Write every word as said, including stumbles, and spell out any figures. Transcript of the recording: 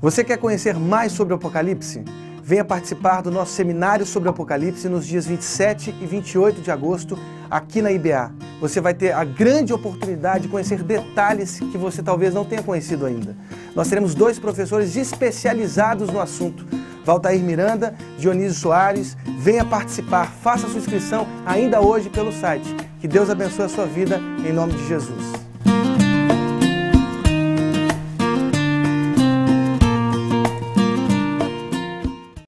Você quer conhecer mais sobre o Apocalipse? Venha participar do nosso seminário sobre o Apocalipse nos dias vinte e sete e vinte e oito de agosto, aqui na I B A. Você vai ter a grande oportunidade de conhecer detalhes que você talvez não tenha conhecido ainda. Nós teremos dois professores especializados no assunto, Valtair Miranda, Dionísio Soares. Venha participar, faça a sua inscrição ainda hoje pelo site. Que Deus abençoe a sua vida, em nome de Jesus.